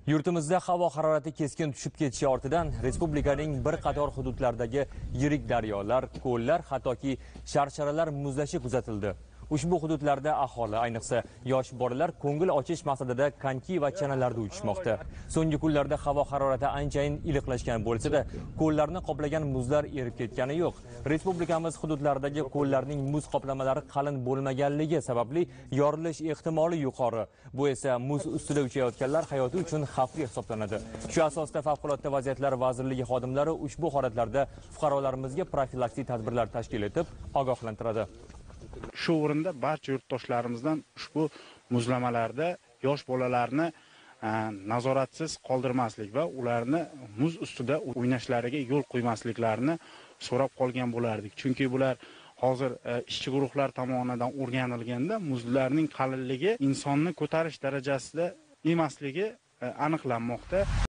Yurtimizda havo harorati keskin tushib ketishi ortidan respublikaning bir qator hududlaridagi yirik daryolar, ko'llar, hattoki sharsharalar muzlashi kuzatildi. Ushbu hududlarda aholi, ayniqsa yosh bolalar ko'ngil ochish maqsadida konki va chanalarda uchishmoqda. So'nggi kunlarda havo harorati anchayin iliqlashgan bo'lsa-da, ko'llarni qoplagan muzlar erib ketgani yo'q. Respublikamiz hududlaridagi ko'llarning muz qoplamalari qalin bo'lmaganligi sababli yorilish ehtimoli yuqori. Bu esa muz ustida uchayotganlar hayoti uchun xavfli hisoblanadi. Shu asosda Favqulodda vaziyatlar vazirligi xodimlari ushbu holatlarda fuqarolarimizga profilaktik tadbirlar tashkil etib, ogohlantiradi. Shu o'rinda barcha yurtdoshlarimizdan ushbu muzlamalarda yosh bolalarni nazoratsiz qoldirmaslik va ularni muz ustida o'ynashlariga yo'l qo'ymasliklarini so'rab qolgan bo'lardik. Chunki bular hozir ishchi guruhlar tomonidan o'rganilganda muzlarning qalinligi insonni ko'tarish darajasida emasligi aniqlanmoqda.